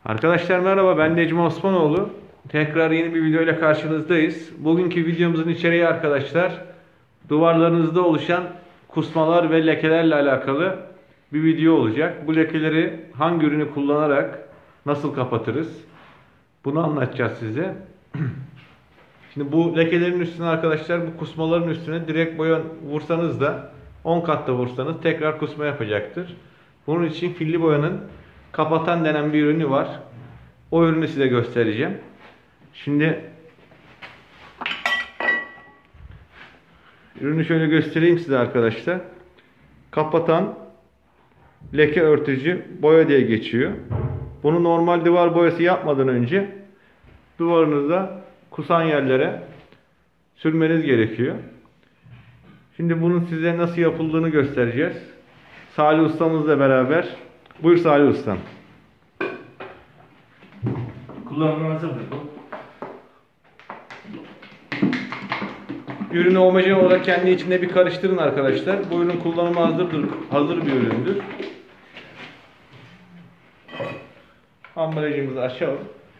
Arkadaşlar merhaba, ben Necmi Osmanoğlu. Tekrar yeni bir video ile karşınızdayız. Bugünkü videomuzun içeriği arkadaşlar, duvarlarınızda oluşan kusmalar ve lekelerle alakalı bir video olacak. Bu lekeleri hangi ürünü kullanarak nasıl kapatırız? Bunu anlatacağız size. Şimdi bu lekelerin üstüne arkadaşlar, bu kusmaların üstüne direkt boya vursanız da 10 katta vursanız tekrar kusma yapacaktır. Bunun için filli boyanın kapatan denen bir ürünü var. O ürünü size göstereceğim. Şimdi ürünü şöyle göstereyim size arkadaşlar. Kapatan leke örtücü boya diye geçiyor. Bunu normal duvar boyası yapmadan önce duvarınıza kusan yerlere sürmeniz gerekiyor. Şimdi bunun size nasıl yapıldığını göstereceğiz. Salih ustamızla beraber. Buyur Salih ustam. Kullanıma hazırdır bu. Ürünü homojen olarak kendi içinde bir karıştırın arkadaşlar. Bu ürün kullanıma hazırdır. Hazır bir üründür. Ambalajımızı açalım.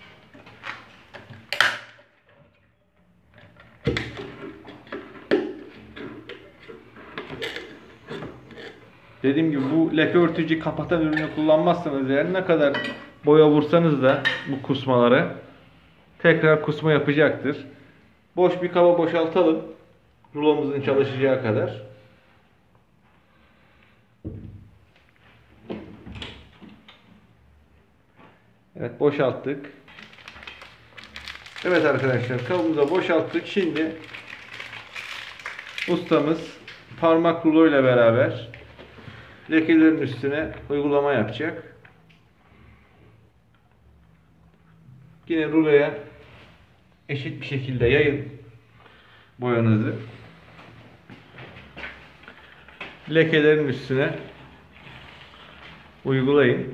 Dediğim gibi bu leke örtücü kapatan ürünü kullanmazsanız eğer ne kadar boya vursanız da bu kusmalara tekrar kusma yapacaktır. Boş bir kaba boşaltalım. Rulomuzun çalışacağı kadar. Evet, boşalttık. Evet arkadaşlar, kabımıza boşalttık. Şimdi ustamız parmak rulo ile beraber lekelerin üstüne uygulama yapacak. Yine ruloya eşit bir şekilde yayın boyanızı. Lekelerin üstüne uygulayın.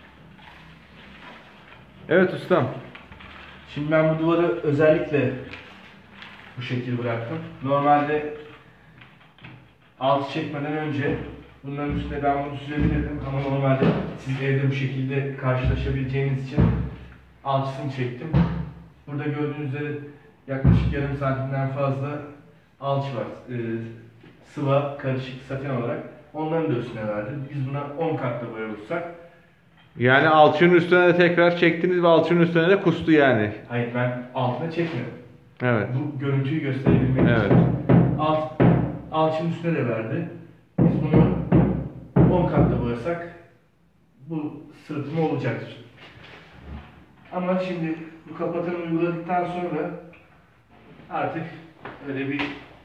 Evet ustam. Şimdi ben bu duvarı özellikle bu şekil bıraktım. Normalde altı çekmeden önce bunların üstüne ben bunu sürebilirdim ama normalde siz evde bu şekilde karşılaşabileceğiniz için alçısını çektim. Burada gördüğünüz üzere yaklaşık yarım santimden fazla alçı var. Sıva, karışık, saten olarak. Onların da üstüne verdim. Biz buna 10 katla boya vursak. Yani alçının üstüne de tekrar çektiniz ve alçının üstüne de kustu yani. Hayır, ben altına çekmedim. Evet. Bu görüntüyü gösterebilmek Evet. için. Alçının üstüne de verdi. Biz bunu 10 katla boyasak bu sırıtma olacaktır. Ama şimdi bu kapatanı uyguladıktan sonra artık öyle bir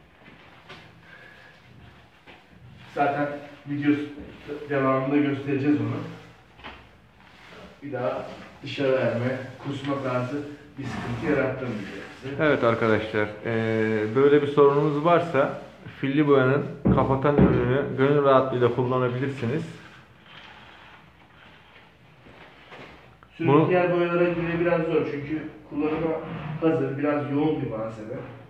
zaten video devamında göstereceğiz onu. Bir daha dışarı verme, kusma tarzı bir sıkıntı yarattırmayacak size. Evet arkadaşlar, böyle bir sorununuz varsa filli boyanın kapatan ürünü gönül rahatlığıyla kullanabilirsiniz. Sürüm diğer boyalara göre biraz zor çünkü kullanıma hazır, biraz yoğun bir malzeme.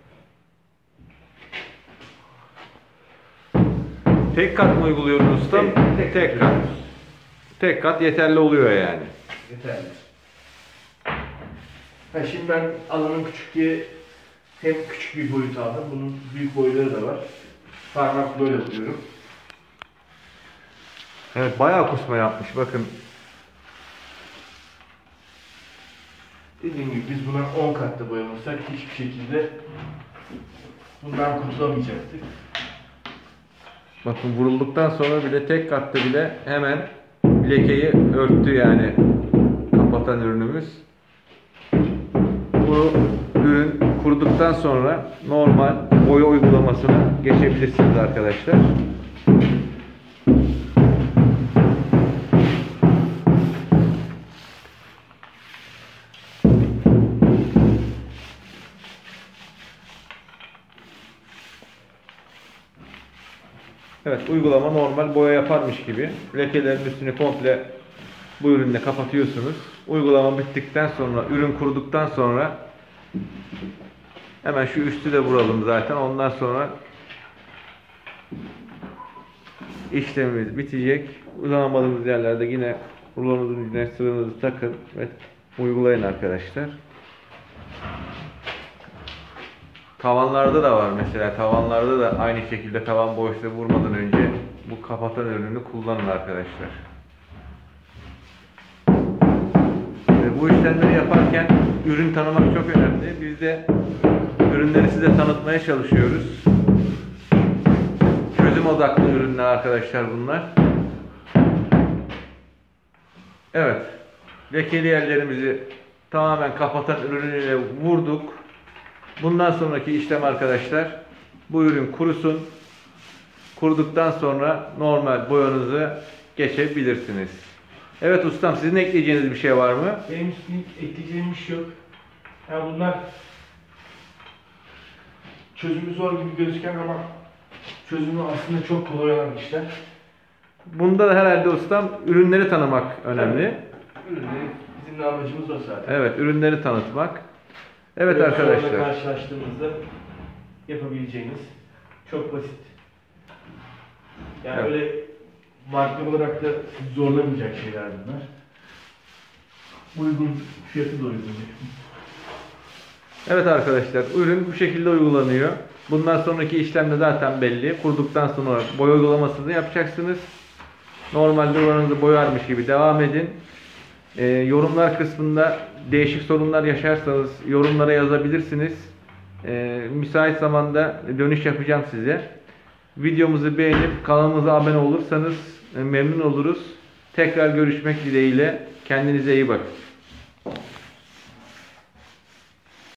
Tek kat mı uyguluyoruz ustam? Tek kat. Tek kat yeterli oluyor yani. Yeterli. Şimdi ben alanım küçük diye hem küçük bir boyut aldım. Bunun büyük boyları da var. Parmak böyle alıyorum. Evet, bayağı kusma yapmış bakın. Dediğim gibi biz buna 10 katlı boyamasak hiçbir şekilde bundan kurtulamayacaktık. Bakın vurulduktan sonra bile tek katta bile hemen lekeyi örttü yani kapatan ürünümüz. Bu ürün kuruduktan sonra normal boya uygulamasına geçebilirsiniz arkadaşlar. Evet, uygulama normal boya yaparmış gibi. Lekelerin üstünü komple bu ürünle kapatıyorsunuz. Uygulama bittikten sonra, ürün kuruduktan sonra hemen şu üstü de vuralım zaten. Ondan sonra işlemimiz bitecek. Uygulamadığımız yerlerde yine Rulonuzun ucuna sıvınızı takın ve uygulayın arkadaşlar. Tavanlarda da var mesela. Tavanlarda da aynı şekilde tavan boşluğu vurmadan önce bu kapatan ürünü kullanın arkadaşlar. Bu işlemleri yaparken ürün tanımak çok önemli. Biz de ürünleri size tanıtmaya çalışıyoruz. Çözüm odaklı ürünler arkadaşlar bunlar. Evet. Lekeli yerlerimizi tamamen kapatan ürünüyle vurduk. Bundan sonraki işlem arkadaşlar, bu ürün kurusun. Kuruduktan sonra normal boyanızı geçebilirsiniz. Evet ustam, sizin ekleyeceğiniz bir şey var mı? Benim ekleyeceğim bir şey yok. Yani bunlar çözümü zor gibi gözüken ama çözümü aslında çok kolay olan işler. Bunda da herhalde ustam ürünleri tanımak önemli. Ürünleri bizim de amacımız o zaten. Evet, ürünleri tanıtmak. Evet Böyle arkadaşlar. sorunla karşılaştığımızda yapabileceğiniz çok basit. Yani Evet. öyle maddi olarak da sizi zorlamayacak şeyler bunlar. Uygun, fiyatı da uygun. Evet arkadaşlar, ürün bu şekilde uygulanıyor. Bundan sonraki işlemde zaten belli. Kurduktan sonra boya uygulamasını yapacaksınız. Normalde duvarınızı boyarmış gibi devam edin. Yorumlar kısmında değişik sorunlar yaşarsanız yorumlara yazabilirsiniz. Müsait zamanda dönüş yapacağım size. Videomuzu beğenip kanalımıza abone olursanız memnun oluruz. Tekrar görüşmek dileğiyle. Kendinize iyi bakın.